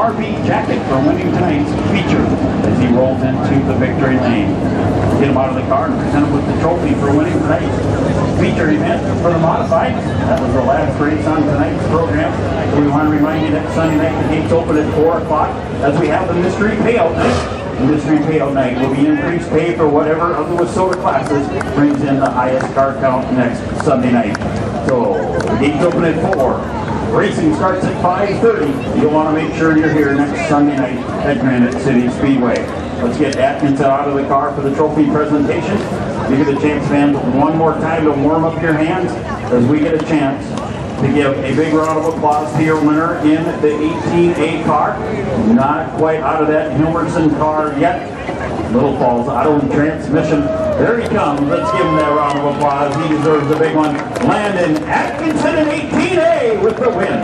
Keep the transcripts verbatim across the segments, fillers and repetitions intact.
R V jacket for winning tonight's feature as he rolls into the victory lane. Get him out of the car and present him with the trophy for winning tonight's feature event for the modified. That was the last race on tonight's program. So we want to remind you that Sunday night the gates open at four o'clock as we have the mystery payout night. The mystery payout night will be increased pay for whatever of the WISSOTA classes brings in the highest car count next Sunday night. So the gates open at four. Racing starts at five thirty. You'll want to make sure you're here next Sunday night at Granite City Speedway. Let's get Atkinson out of the car for the trophy presentation. You get a chance, fans, one more time to warm up your hands as we get a chance to give a big round of applause to your winner in the eighteen A car. Not quite out of that Hilmerson car yet. Little Falls Auto and Transmission. There he comes. Let's give him that round of applause. He deserves a big one. Landon Atkinson in eighteen A with the win.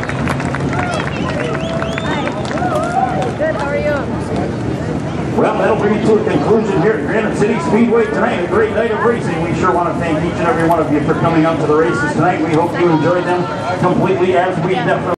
Good, how are you? Well, that'll bring it to a conclusion here at Granite City Speedway tonight. A great night of racing. We sure want to thank each and every one of you for coming out to the races tonight. We hope you enjoyed them completely, as we definitely